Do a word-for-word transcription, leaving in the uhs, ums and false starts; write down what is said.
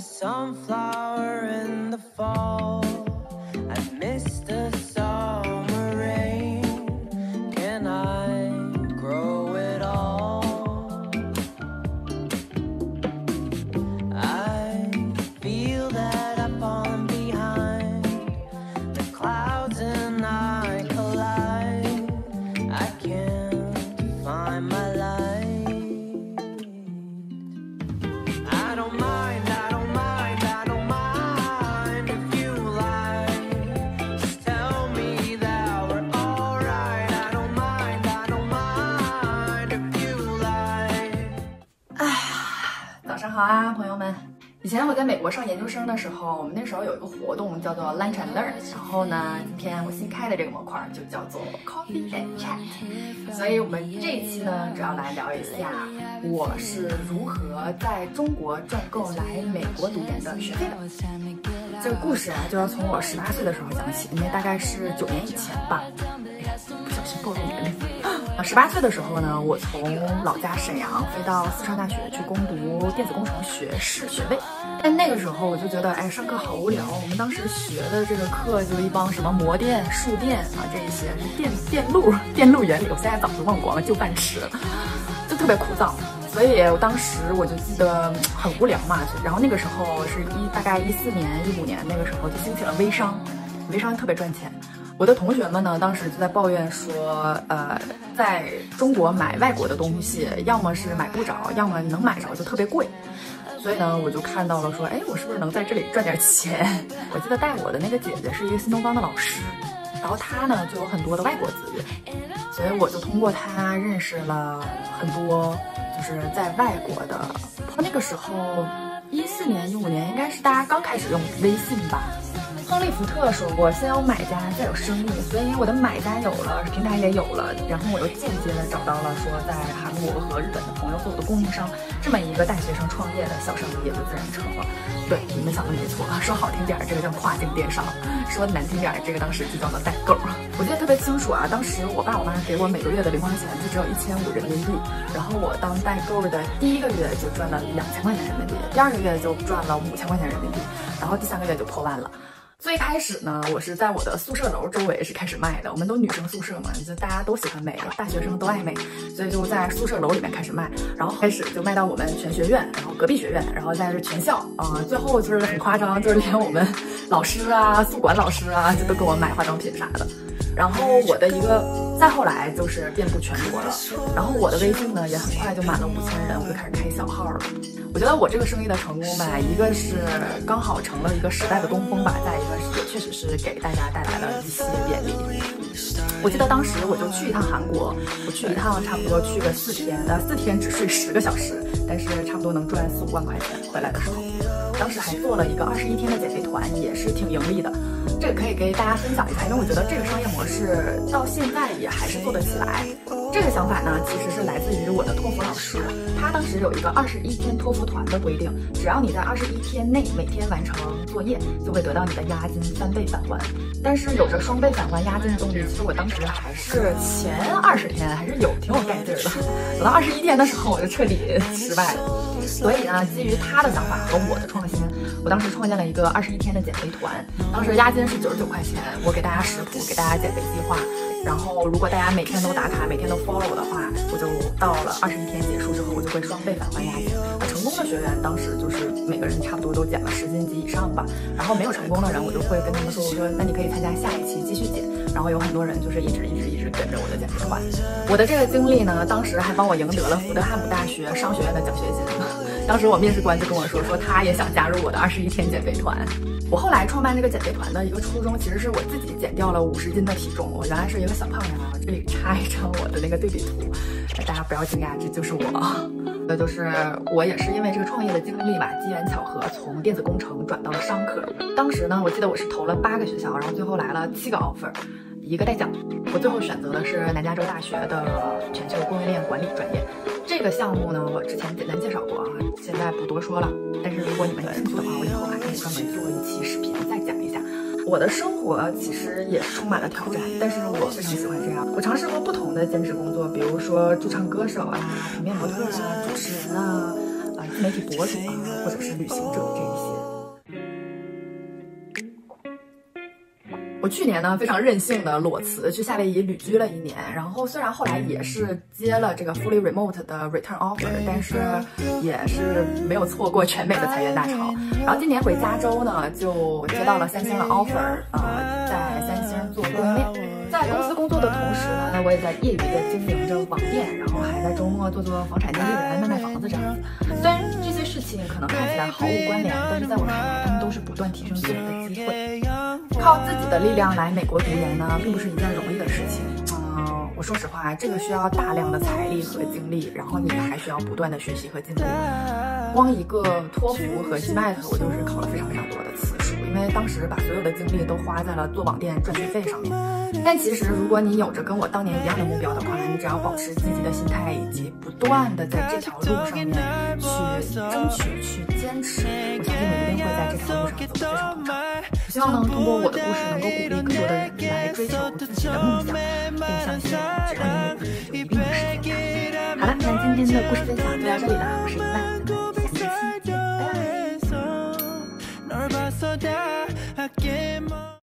sunflower in the fall. I've missed the summer rain. Can I grow it all? I feel that I've fallen behind. The clouds and I collide. I can't find my light. I don't mind, I don't mind, I don't mind if you lie. Just tell me that we're alright. I don't mind, I don't mind if you lie. 哎，早上好啊，朋友们。以前我在美国上研究生的时候，我们那时候有一个活动叫做 Lunch and Learn， 然后呢，今天我新开的这个模块就叫做 Coffee and Chat， 所以我们这一期呢，主要来聊一下我是如何在中国赚够来美国读研的学费的。这个故事啊，就要从我十八岁的时候讲起，因为大概是九年以前吧。哎呀，不小心暴露年龄。啊，十八岁的时候呢，我从老家沈阳飞到四川大学去攻读电子工程学士学位。但那个时候我就觉得，哎，上课好无聊。我们当时学的这个课就一帮什么模电、数电啊，这一些电电路、电路原理，我现在早就忘光了，就饭吃了，就特别枯燥。所以我当时我就记得很无聊嘛。然后那个时候是一大概一四年、一五年那个时候就兴起了微商，微商特别赚钱。我的同学们呢，当时就在抱怨说，呃，在中国买外国的东西，要么是买不着，要么能买着就特别贵。所以呢，我就看到了说，哎，我是不是能在这里赚点钱？我记得带我的那个姐姐是一个新东方的老师，然后她呢就有很多的外国资源，所以我就通过她认识了很多就是在外国的。那个时候一四年、一五年应该是大家刚开始用微信吧。亨利·福特说过，先有买家，再有生意。所以我的买家有了，平台也有了，然后我又间接的找到了说在韩国和日本的朋友做我的供应商，这么一个大学生创业的小生意也就自然成了。对，你们想的没错，说好听点这个叫跨境电商，说难听点这个当时就叫做代购。我记得特别清楚啊，当时我爸我妈给我每个月的零花钱就只有一千五人民币，然后我当代购的第一个月就赚了两千块钱人民币，第二个月就赚了五千块钱人民币，然后第三个月就破万了。最开始呢，我是在我的宿舍楼周围是开始卖的，我们都女生宿舍嘛，就大家都喜欢美，大学生都爱美，所以就在宿舍楼里面开始卖，然后开始就卖到我们全学院，然后隔壁学院，然后再是全校啊、呃，最后就是很夸张，就是连我们老师啊、宿管老师啊，就都给我买化妆品啥的。然后我的一个，再后来就是遍布全国了，然后我的微信呢也很快就满了五千人，我就开始开小号了。我觉得我这个生意的成功吧，一个是刚好成了一个时代的东风吧，再一个是也确实是给大家带来了一些便利。我记得当时我就去一趟韩国，我去一趟差不多去个四天，呃，四天只睡十个小时，但是差不多能赚四五万块钱。回来的时候，当时还做了一个二十一天的减肥团，也是挺盈利的。这个可以给大家分享一下，因为我觉得这个商业模式到现在也还是做得起来。这个想法呢，其实是来自于我的托福老师，他当时有一个二十一天托福团的规定，只要你在二十一天内每天完成作业，就会得到你的押金三倍返还。但是有着双倍返还押金的动力，其实我当时还是前二十天还是有挺有干劲的，等到二十一天的时候我就彻底失败了。所以呢，基于他的想法和我的创新，我当时创建了一个二十一天的减肥团，当时押金是九十九块钱，我给大家食谱，给大家减肥计划，然后如果大家每天都打卡，每天都 follow 的话，我就到了二十一天结束之后，我就会双倍返还押金。那成功的学员当时就是每个人差不多都减了十斤及以上吧，然后没有成功的人，我就会跟他们说，我说那你可以参加下一期继续减。然后有很多人就是一直一直一直跟着我的减肥团。我的这个经历呢，当时还帮我赢得了福德汉姆大学商学院的奖学金。当时我面试官就跟我说，说他也想加入我的二十一天减肥团。我后来创办这个减肥团的一个初衷，其实是我自己减掉了五十斤的体重。我原来是一个小胖丫头，这里插一张我的那个对比图，大家不要惊讶，这就是我。那就是我也是因为这个创业的经历吧，机缘巧合从电子工程转到了商科。当时呢，我记得我是投了八个学校，然后最后来了七个 offer， 一个带奖。我最后选择的是南加州大学的全球供应链管理专业。这个项目呢，我之前简单介绍过啊，现在不多说了。但是如果你们有兴趣的话，我以后还可以专门做一期视频再讲一下。我的生活其实也是充满了挑战，但是我非常喜欢这样。我尝试过不同的兼职工作，比如说驻唱歌手啊、平面模特啊、主持人啊、啊、 自媒体博主啊，或者是旅行者这一些。我去年呢非常任性的裸辞去夏威夷旅居了一年，然后虽然后来也是接了这个 fully remote 的 return offer， 但是也是没有错过全美的裁员大潮。然后今年回加州呢，就接到了三星的 offer， 呃，在三星做供应链。在公司工作的同时呢，我也在业余的经营着网店，然后还在周末做做房产经纪人，卖卖房子这样子。虽然这些事情可能看起来毫无关联，但是在我看来，他们都是不断提升自我的机会。靠自己的力量来美国读研呢，并不是一件容易的事情。嗯，我说实话，这个需要大量的财力和精力，然后你还需要不断的学习和进步。光一个托福和 G M A T， 我就是考了非常非常多的次数，因为当时把所有的精力都花在了做网店赚学费上面。但其实，如果你有着跟我当年一样的目标的话，你只要保持积极的心态，以及不断的在这条路上面去争取、去坚持，我相信你一定会在这条路上走得非常通畅。我希望呢，通过我的故事，能够鼓励更多的人来追求自己的梦想，并相信只要你努力，就一定能实现它。好了，那今天的故事分享就到这里了，我是一万，咱们下期见，拜拜。